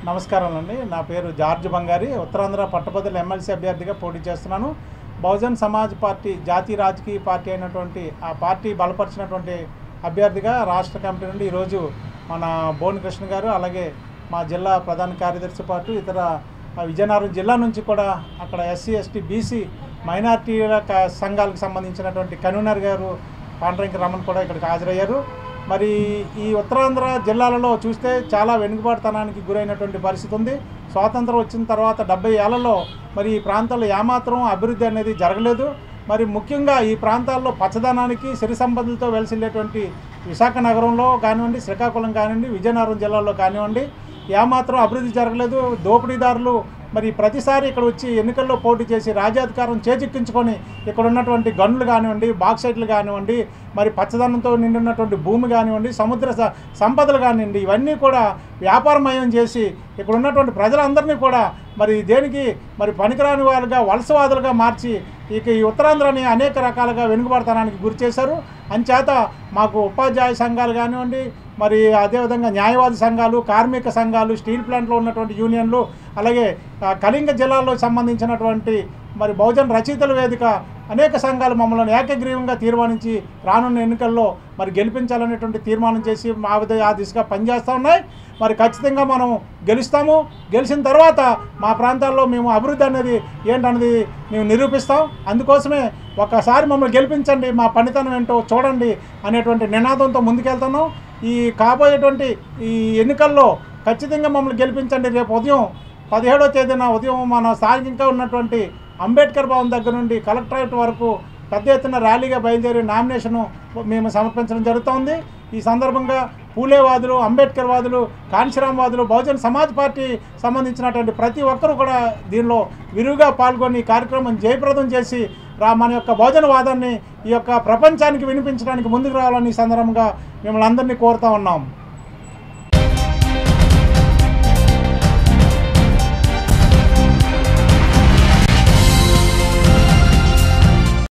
నమస్కారం అండి. నా పేరు జార్జ్ బంగారి. ఉత్తరాంధ్ర పట్టభద్రుల ఎమ్మెల్సీ అభ్యర్థిగా పోటీ చేస్తున్నాను. బహుజన్ సమాజ్ పార్టీ జాతీయ రాజకీయ పార్టీ అయినటువంటి ఆ పార్టీ బలపరిచినటువంటి అభ్యర్థిగా రాష్ట్ర కమిటీ నుండి ఈరోజు మన బోని కృష్ణ గారు, అలాగే మా జిల్లా ప్రధాన కార్యదర్శి పాటు ఇతర విజయనగరం జిల్లా నుంచి కూడా అక్కడ ఎస్సీ ఎస్టీ బీసీ మైనార్టీల సంఘాలకు సంబంధించినటువంటి కన్వీనర్ గారు పాండ్రంకి రమణ్ కూడా ఇక్కడికి హాజరయ్యారు. మరి ఈ ఉత్తరాంధ్ర జిల్లాలలో చూస్తే చాలా వెనుకబాటుతనానికి గురైనటువంటి పరిస్థితి ఉంది. స్వాతంత్రం వచ్చిన తర్వాత 70 ఏళ్లలో మరి ఈ ప్రాంతాల్లో ఏమాత్రం అభివృద్ధి అనేది జరగలేదు. మరి ముఖ్యంగా ఈ ప్రాంతాల్లో పచ్చదనానికి సిరి సంపదలతో వెలిసిల్లేటువంటి విశాఖ నగరంలో కానివ్వండి, శ్రీకాకుళం కానివ్వండి, విజయనగరం జిల్లాలో కానివ్వండి ఏమాత్రం అభివృద్ధి జరగలేదు. దోపిడీదారులు మరి ప్రతిసారి ఇక్కడ వచ్చి ఎన్నికల్లో పోటీ చేసి రాజ్యాధికారం చేజిక్కించుకొని ఇక్కడ ఉన్నటువంటి గనులు కానివ్వండి, బాక్సైట్లు కానివ్వండి, మరి పచ్చదనంతో నిండినటువంటి భూమి కానివ్వండి, సముద్ర సంపదలు కానివ్వండి, ఇవన్నీ కూడా వ్యాపారమయం చేసి ఇక్కడ ఉన్నటువంటి ప్రజలందరినీ కూడా మరి దేనికి మరి పనికిరాని వాళ్ళుగా వలసవాదులుగా మార్చి ఇక ఈ ఉత్తరాంధ్రని అనేక రకాలుగా వెనుకబడతనానికి గురి చేశారు. అంచేత మాకు ఉపాధ్యాయ సంఘాలు కానివ్వండి, మరి అదేవిధంగా న్యాయవాది సంఘాలు, కార్మిక సంఘాలు, స్టీల్ ప్లాంట్లో ఉన్నటువంటి యూనియన్లు, అలాగే కళింగ జిల్లాలో సంబంధించినటువంటి మరి బహుజన్ రచయితల వేదిక అనేక సంఘాలు మమ్మల్ని ఏకగ్రీవంగా తీర్మానించి రానున్న ఎన్నికల్లో మరి గెలిపించాలనేటువంటి తీర్మానం చేసి ఆ దిశగా పనిచేస్తూ ఉన్నాయి. మరి ఖచ్చితంగా మనం గెలుస్తాము. గెలిచిన తర్వాత మా ప్రాంతాల్లో మేము అభివృద్ధి అనేది ఏంటనేది మేము నిరూపిస్తాం. అందుకోసమే ఒక్కసారి మమ్మల్ని గెలిపించండి, మా పనితనం ఏంటో చూడండి అనేటువంటి నినాదంతో ముందుకెళ్తున్నాం. ఈ కాబోయేటువంటి ఈ ఎన్నికల్లో ఖచ్చితంగా మమ్మల్ని గెలిపించండి. రేపు ఉదయం 17వ తేదీన ఉదయం మన స్థానికంగా ఉన్నటువంటి అంబేద్కర్ భవన్ దగ్గర నుండి కలెక్టరేట్ వరకు పెద్ద ఎత్తున ర్యాలీగా బయలుదేరి నామినేషను మేము సమర్పించడం జరుగుతోంది. ఈ సందర్భంగా పూలేవాదులు, అంబేద్కర్ వాదులు, కాంశీరామ్ వాదులు, బహుజన్ సమాజ్ పార్టీ సంబంధించినటువంటి ప్రతి ఒక్కరూ కూడా దీనిలో విరివిగా పాల్గొని ఈ కార్యక్రమం జయప్రదం చేసి మన యొక్క బహుజన వాదాన్ని ఈ యొక్క ప్రపంచానికి వినిపించడానికి ముందుకు రావాలని ఈ సందర్భంగా మిమ్మల్ని అందరినీ కోరుతూ ఉన్నాం.